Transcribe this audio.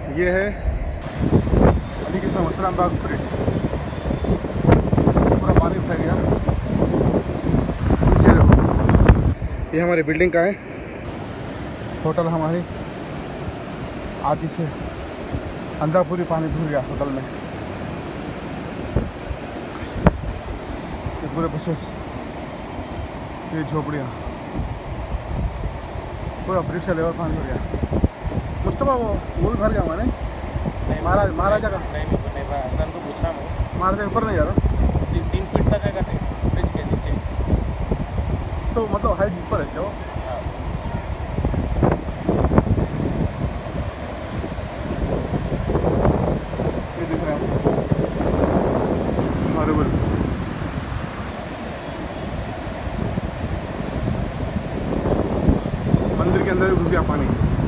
ये है अली कृष्ण मसलाम बाग ब्रिज, पूरा पानी उठा गया। नीचे देखो, ये हमारी बिल्डिंग का है, होटल हमारी आधी से अंदर पूरी पानी घुस गया होटल में। ये पूरे बसेस, ये झोपड़ियाँ, पूरा ब्रिज से लेवल पानी हो गया। मुस्तफा वो भी भर गया मैंने महाराजा का नहीं तो पूछा मैं, महाराजा ऊपर नहीं जा रहा, 3 फीट तक है ब्रिज के नीचे, तो मतलब हाइट ऊपर है क्या वो? ये दिख रहा है हॉरिबल। मंदिर के अंदर भी घुस गया पानी।